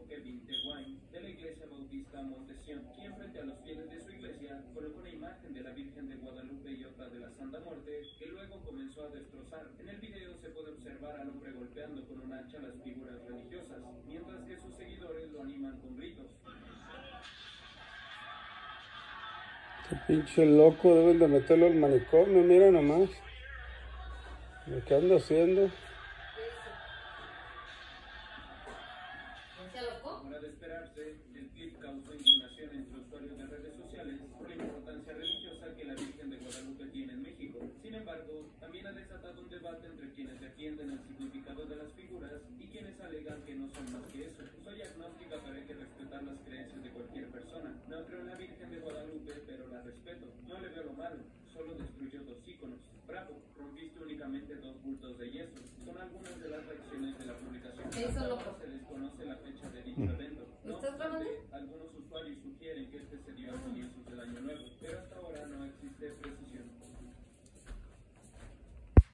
Kevin T. Wine, de la Iglesia Bautista Montesión, quien frente a los fieles de su iglesia colocó una imagen de la Virgen de Guadalupe y otra de la Santa Muerte, que luego comenzó a destrozar. En el video se puede observar al hombre golpeando con un hacha las figuras religiosas, mientras que sus seguidores lo animan con gritos. Este pinche loco, deben de meterlo al manicomio, mira nomás. ¿Lo que ando haciendo? Como era de esperarse, el clip causó indignación entre usuarios de redes sociales por la importancia religiosa que la Virgen de Guadalupe tiene en México. Sin embargo, también ha desatado un debate entre quienes defienden el significado de las figuras y quienes alegan que no son más que eso. Soy agnóstica, pero hay que respetar las creencias de cualquier persona. No creo en la Virgen de Guadalupe, pero la respeto. No le veo lo malo, solo destruyó 2 íconos. Bravo, rompiste únicamente 2 bultos de yeso. Son algunas de las reacciones de la publicación. Se desconoce la fecha de dicho evento. No obstante, algunos usuarios sugieren que este se dio al comienzo